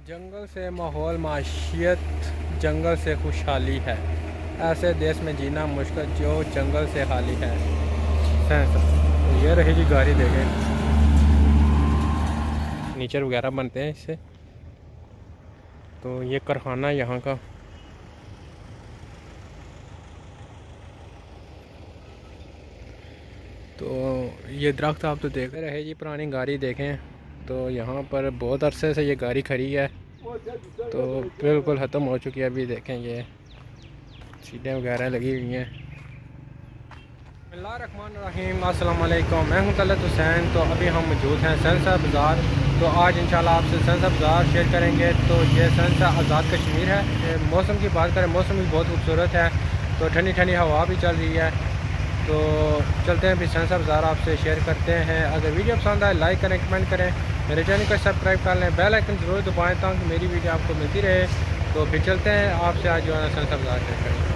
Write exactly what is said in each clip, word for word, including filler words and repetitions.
जंगल से माहौल माशियत, जंगल से खुशहाली है। ऐसे देश में जीना मुश्किल जो जंगल से खाली है। तो ये रही जी गाड़ी, देखें फर्नीचर वगैरह बनते हैं इससे। तो ये कारखाना यहाँ का। तो ये दरख्त आप तो देख रहे जी, पुरानी गाड़ी देखें तो यहाँ पर बहुत अरसे से ये गाड़ी खड़ी है, तो बिल्कुल ख़त्म हो चुकी है। अभी देखें ये सीटें वगैरह लगी हुई हैं। बिस्मिल्लाहिर्रहमानिर्रहीम, अस्सलाम वालेकुम। मैं हूं तलत हुसैन। तो अभी हम मौजूद हैं सेंसा बाज़ार। तो आज इंशाल्लाह आपसे सेंसा बाज़ार शेयर करेंगे। तो ये सेंसा आज़ाद कश्मीर है। मौसम की बात करें, मौसम भी बहुत खूबसूरत है। तो ठंडी ठंडी हवा भी चल रही है। तो चलते हैं, फिर सेंसा बाज़ार आपसे शेयर करते हैं। अगर वीडियो पसंद आए लाइक करें, कमेंट करें, मेरे चैनल को सब्सक्राइब कर लें, बेल आइकन ज़रूर दबाएं ताकि मेरी वीडियो आपको मिलती रहे। तो फिर चलते हैं, आपसे आज जो है सेंसा बाज़ार शेयर करें।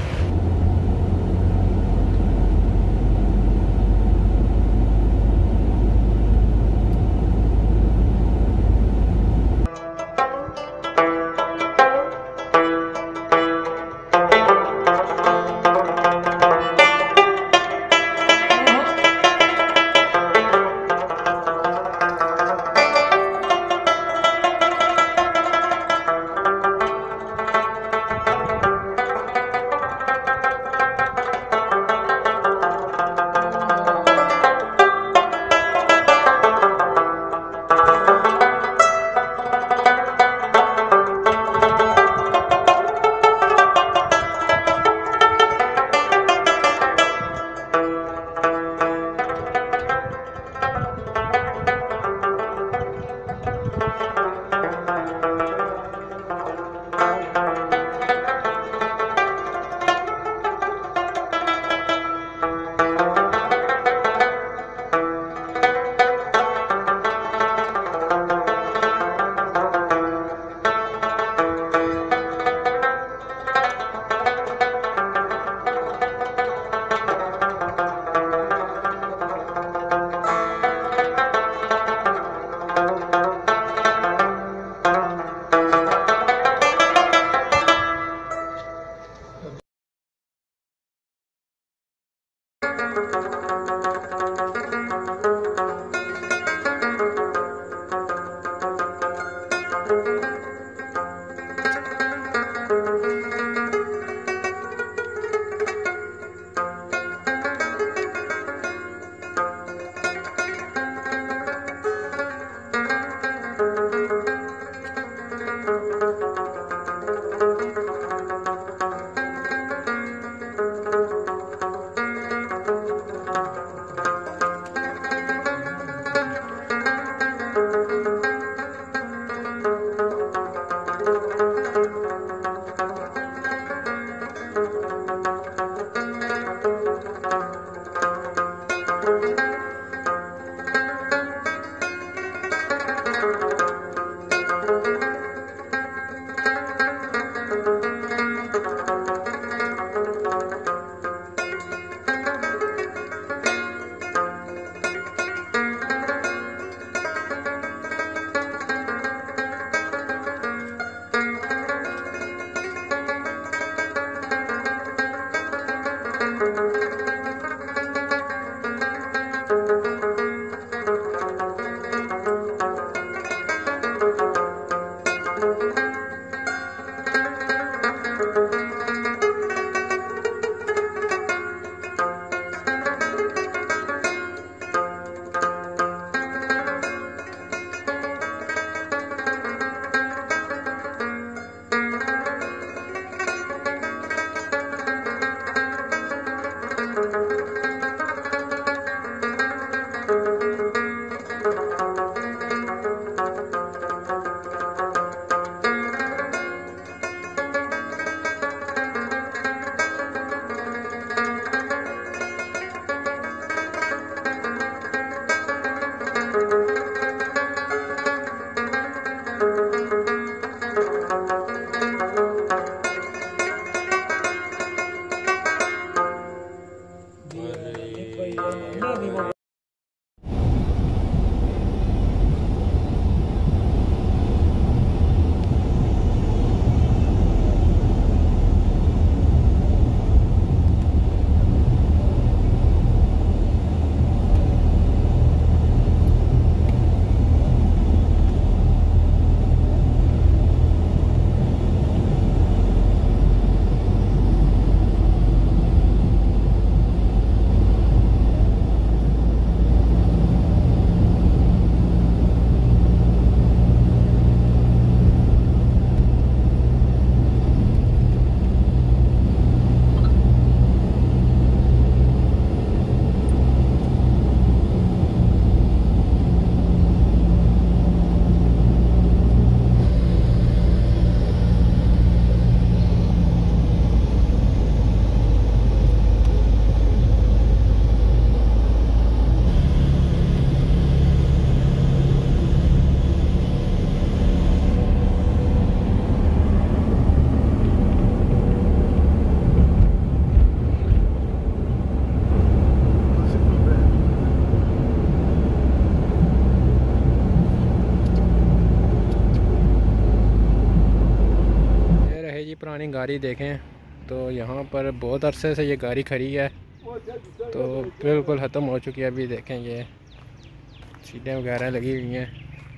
पुरानी गाड़ी देखें तो यहाँ पर बहुत अरसे से ये गाड़ी खड़ी है, तो बिल्कुल ख़त्म हो चुकी है। अभी देखें ये सीटें वगैरह लगी हुई हैं।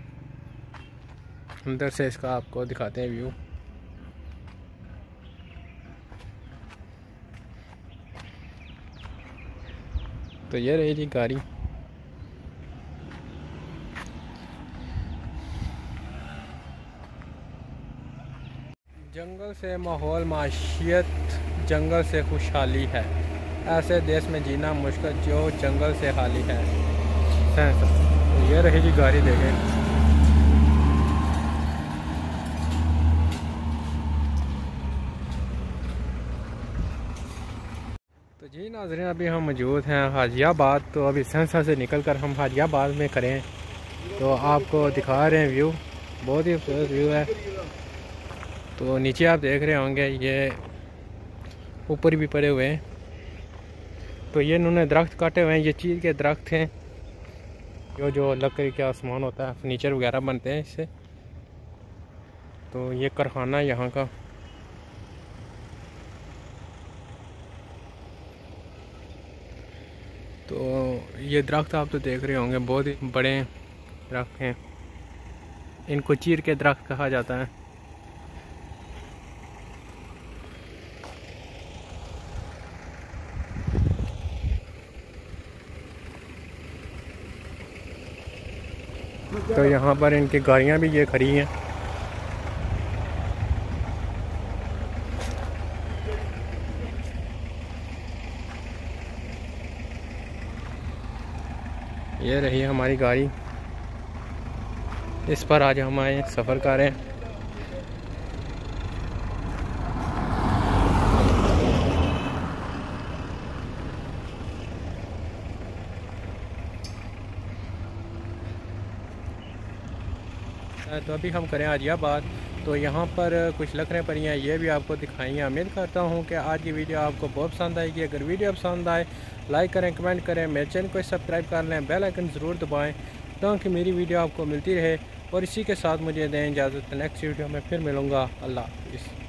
अंदर से इसका आपको दिखाते हैं व्यू। तो ये रही जी गाड़ी। जंगल से माहौल, माशियत जंगल से खुशहाली है। ऐसे देश में जीना मुश्किल जो जंगल से खाली है। तो ये रही जी गाड़ी देखें। तो जी नाज़रीन, अभी हम मौजूद हैं हाजियाबाद। तो अभी संसा से निकल कर हम हाजियाबाद में करें तो आपको दिखा रहे हैं व्यू। बहुत ही खूबसूरत व्यू है। तो नीचे आप देख रहे होंगे ये ऊपर भी पड़े हुए हैं। तो ये इन्होंने दरख्त काटे हुए हैं, ये चीड़ के दरख्त हैं। जो जो लकड़ी का सामान होता है, फर्नीचर वगैरह बनते हैं इससे। तो ये कारखाना यहाँ का। तो ये दरख्त आप तो देख रहे होंगे, बहुत ही बड़े दरख्त हैं। इनको चीड़ के दरख्त कहा जाता है। तो यहाँ पर इनकी गाड़ियाँ भी ये खड़ी हैं। ये रही हमारी गाड़ी, इस पर आज हम आए सफ़र कर रहे हैं। तो अभी हम करें हाजियाबाद। तो यहाँ पर कुछ लकड़ें पड़ी हैं, ये भी आपको दिखाएंगे। उम्मीद करता हूँ कि आज की वीडियो आपको बहुत पसंद आएगी। अगर वीडियो पसंद आए लाइक करें, कमेंट करें, मेरे चैनल को सब्सक्राइब कर लें, बेल आइकन ज़रूर दबाएं ताकि मेरी वीडियो आपको मिलती रहे। और इसी के साथ मुझे दें इजाज़त। नेक्स्ट वीडियो में फिर मिलूँगा। अल्लाह हाफ़िज़।